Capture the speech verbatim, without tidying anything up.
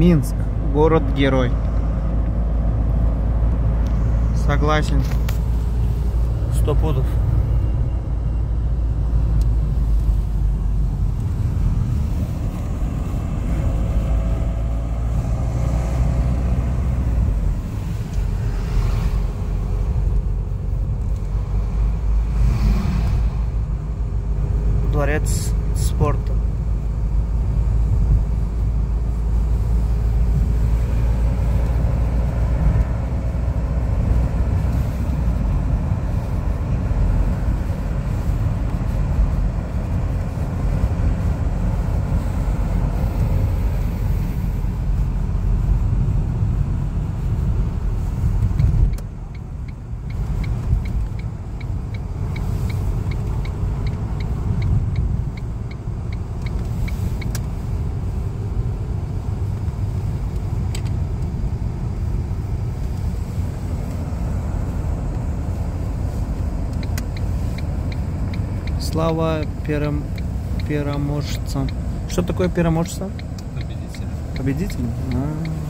Минск, город-герой. Согласен. Сто пудов. Дворец спорта. Слава пером... пероможцам. Что такое пероможца? Победитель. Победитель? А -а -а.